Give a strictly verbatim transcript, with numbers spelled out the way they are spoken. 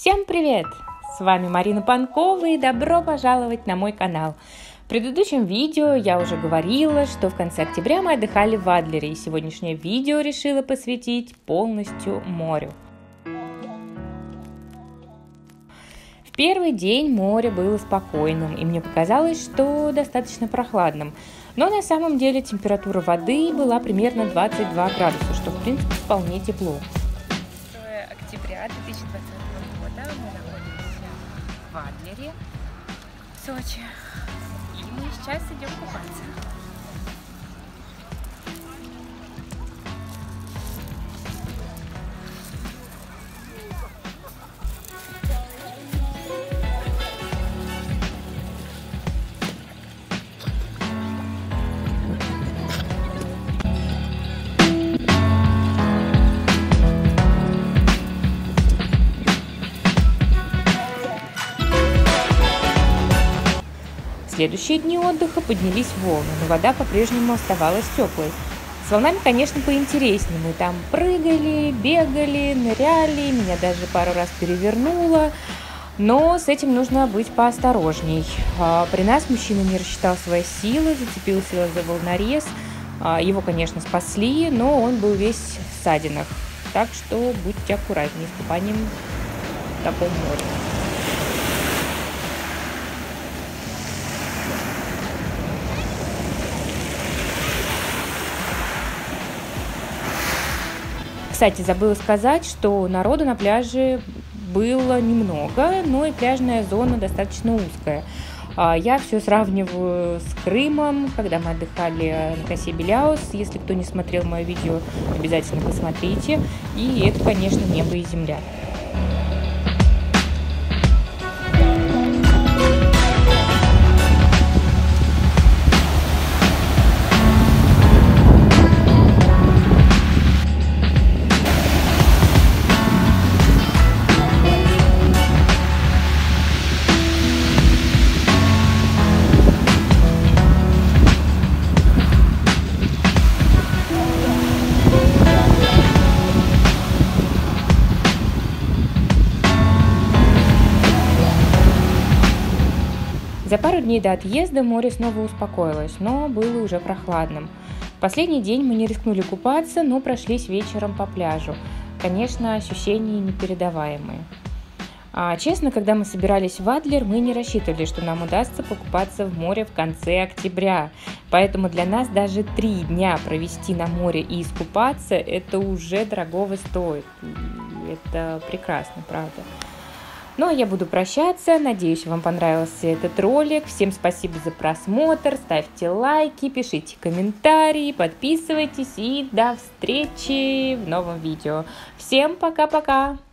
Всем привет! С вами Марина Панкова и добро пожаловать на мой канал. В предыдущем видео я уже говорила, что в конце октября мы отдыхали в Адлере, и сегодняшнее видео решила посвятить полностью морю. В первый день море было спокойным, и мне показалось, что достаточно прохладным. Но на самом деле температура воды была примерно двадцать два градуса, что в принципе вполне тепло. второе октября две тысячи двадцатого года мы находимся в Адлере, в Сочи, и мы сейчас идем купаться. В следующие дни отдыха поднялись волны, но вода по-прежнему оставалась теплой. С волнами, конечно, поинтереснее. Мы там прыгали, бегали, ныряли, меня даже пару раз перевернуло. Но с этим нужно быть поосторожней. При нас мужчина не рассчитал свои силы, зацепился за волнорез. Его, конечно, спасли, но он был весь в ссадинах. Так что будьте аккуратнее с купанием в таком море. Кстати, забыла сказать, что народу на пляже было немного, но и пляжная зона достаточно узкая. Я все сравниваю с Крымом, когда мы отдыхали на косе Беляус. Если кто не смотрел мое видео, обязательно посмотрите. И это, конечно, небо и земля. За пару дней до отъезда море снова успокоилось, но было уже прохладным. В последний день мы не рискнули купаться, но прошлись вечером по пляжу. Конечно, ощущения непередаваемые. А, честно, когда мы собирались в Адлер, мы не рассчитывали, что нам удастся покупаться в море в конце октября. Поэтому для нас даже три дня провести на море и искупаться, это уже дорогого стоит. И это прекрасно, правда. Ну а я буду прощаться, надеюсь, вам понравился этот ролик. Всем спасибо за просмотр, ставьте лайки, пишите комментарии, подписывайтесь и до встречи в новом видео. Всем пока-пока!